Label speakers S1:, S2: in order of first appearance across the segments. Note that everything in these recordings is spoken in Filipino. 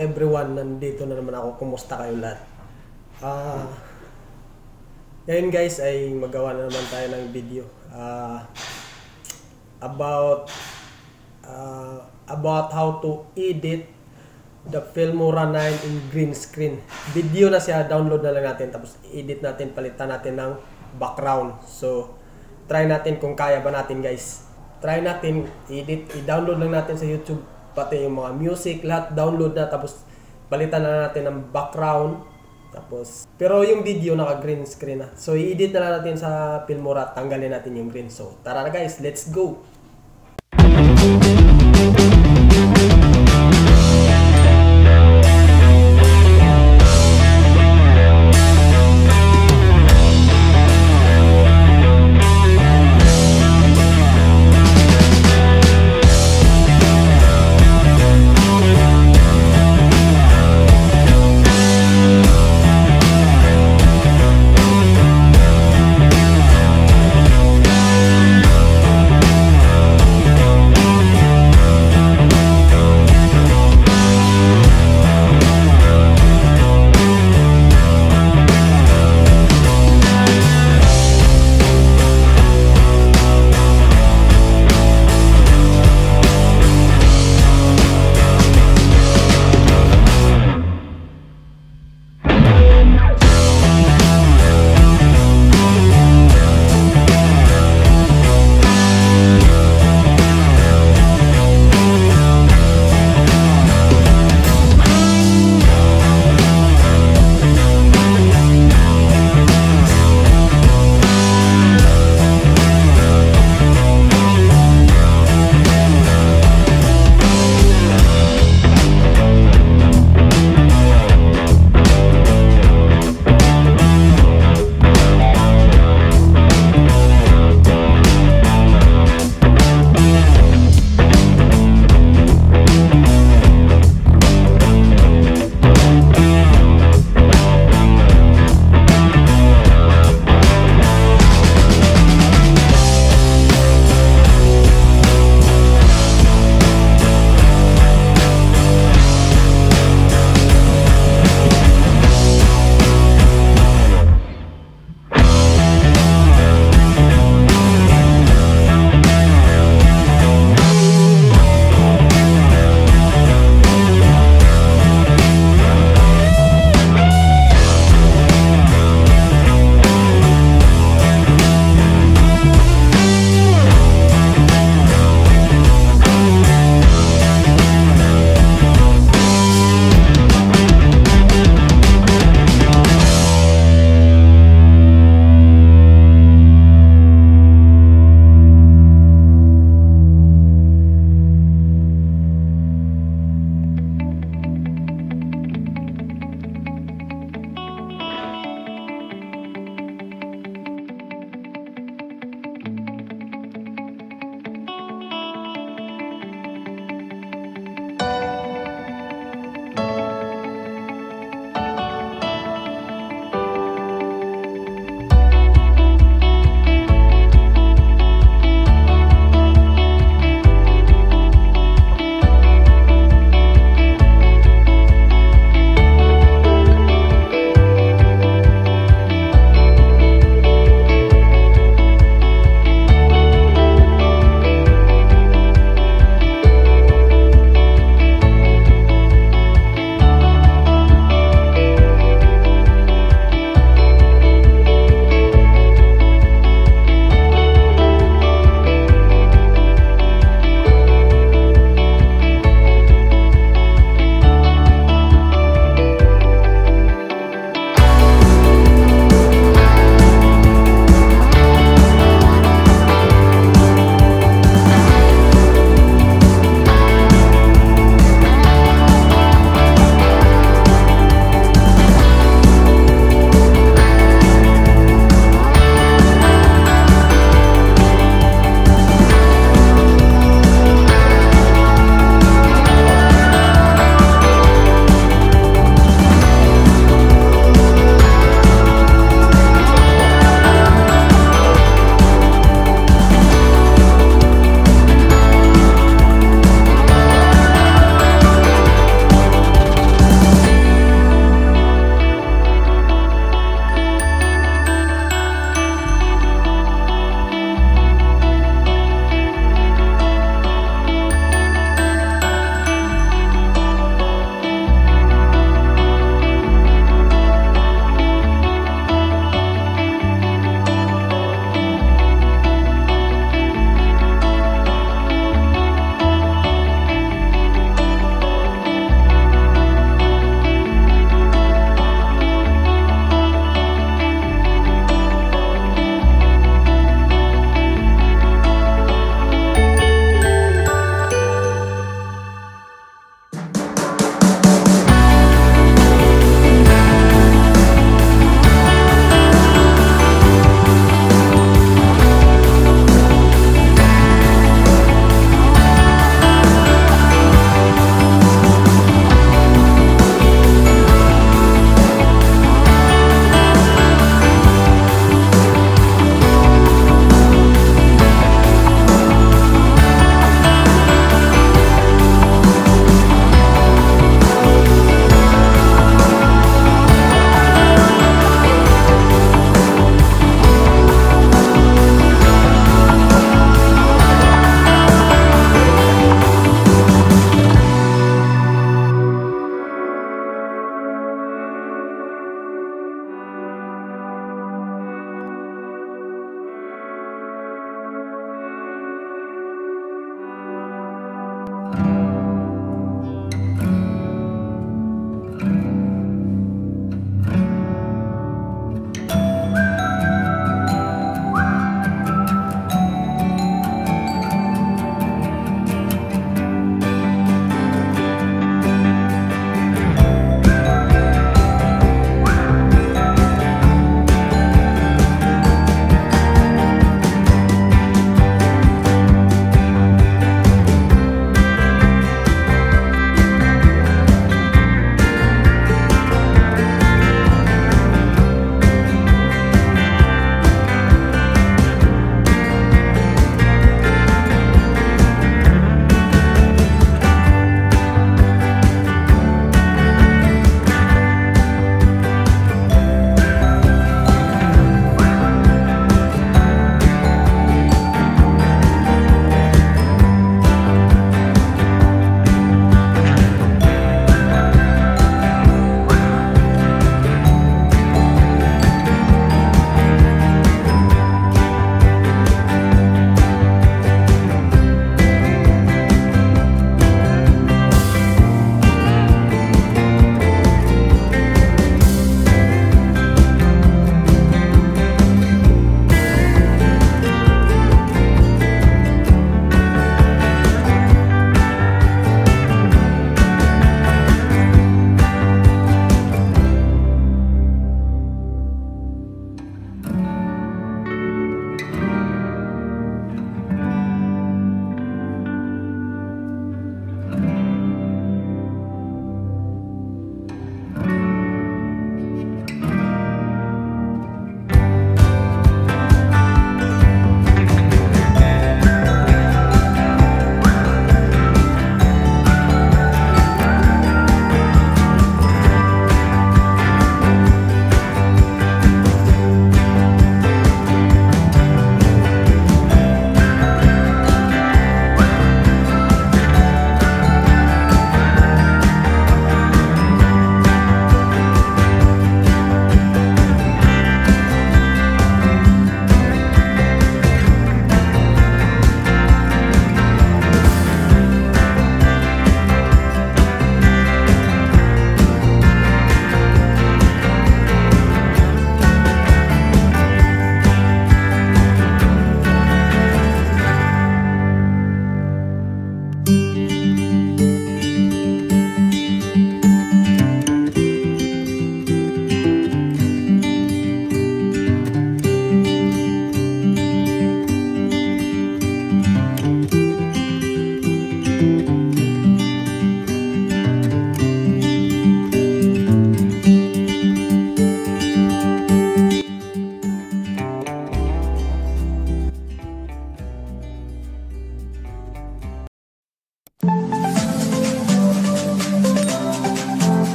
S1: everyone, nandito na naman ako. Kumusta kayo lahat? Ngayon guys ay magawa na naman tayo ng video about how to edit the Filmora 9 in green screen. Video na siya, download na lang natin, tapos edit natin, palitan natin ng background. So try natin kung kaya ba natin guys. Try natin edit, i-download lang natin sa YouTube, pati yung mga music, lahat download na, tapos palitan na natin ng background. Tapos, pero yung video naka green screen na. So i-edit na lang natin sa Filmora at tanggalin natin yung green. So tara na guys, let's go!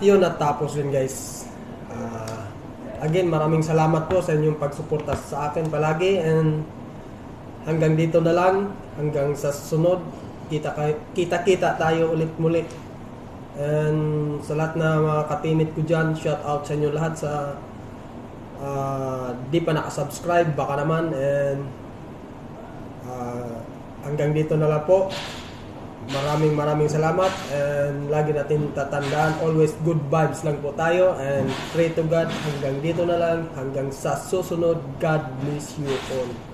S1: yun natapos yun guys. Again, maraming salamat po sa inyong pagsuporta sa akin palagi, and hanggang dito na lang, hanggang sa susunod, kita tayo ulit muli. And sa lahat na mga katimit ko dyan, shout out sa inyo lahat sa di pa nakasubscribe, baka naman. And hanggang dito na lang po. Maraming salamat, and lagi natin tatandaan, always good vibes lang po tayo, and pray to God. Hanggang dito na lang, hanggang sa susunod. God bless you all.